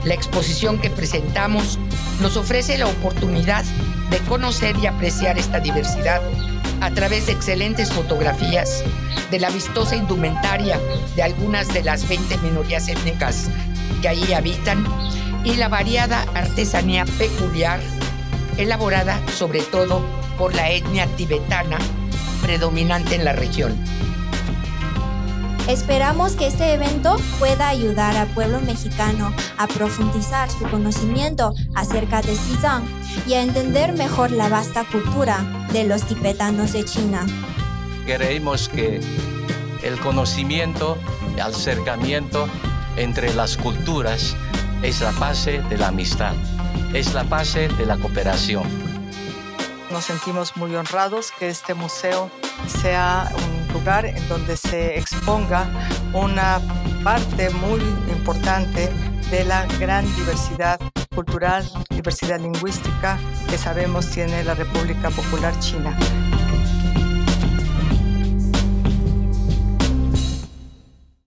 La exposición que presentamos nos ofrece la oportunidad de conocer y apreciar esta diversidad a través de excelentes fotografías, de la vistosa indumentaria de algunas de las 20 minorías étnicas que allí habitan y la variada artesanía peculiar elaborada sobre todo por la etnia tibetana predominante en la región. Esperamos que este evento pueda ayudar al pueblo mexicano a profundizar su conocimiento acerca de Xizang y a entender mejor la vasta cultura de los tibetanos de China. Creemos que el conocimiento, el acercamiento entre las culturas es la base de la amistad, es la base de la cooperación. Nos sentimos muy honrados que este museo sea un lugar en donde se exponga una parte muy importante de la gran diversidad cultural, diversidad lingüística que sabemos tiene la República Popular China.